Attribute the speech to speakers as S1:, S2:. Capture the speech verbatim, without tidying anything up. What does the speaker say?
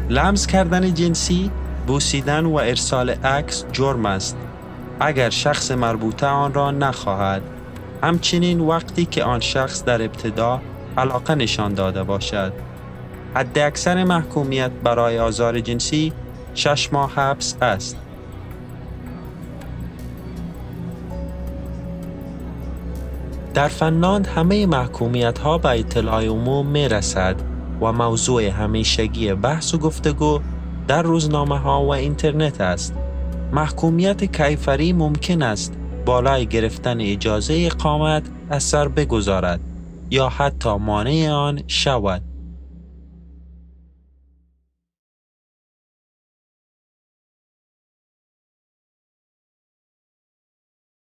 S1: لمس کردن جنسی، بوسیدن و ارسال عکس جرم است اگر شخص مربوطه آن را نخواهد. همچنین وقتی که آن شخص در ابتدا علاقه نشان داده باشد. حد اکثر محکومیت برای آزار جنسی شش ماه حبس است. در فنلاند همه محکومیت ها به اطلاع عموم می رسد و موضوع همیشگی بحث و گفتگو در روزنامه ها و اینترنت است. محکومیت کیفری ممکن است بالای گرفتن اجازه اقامت اثر بگذارد یا حتی مانع آن شود.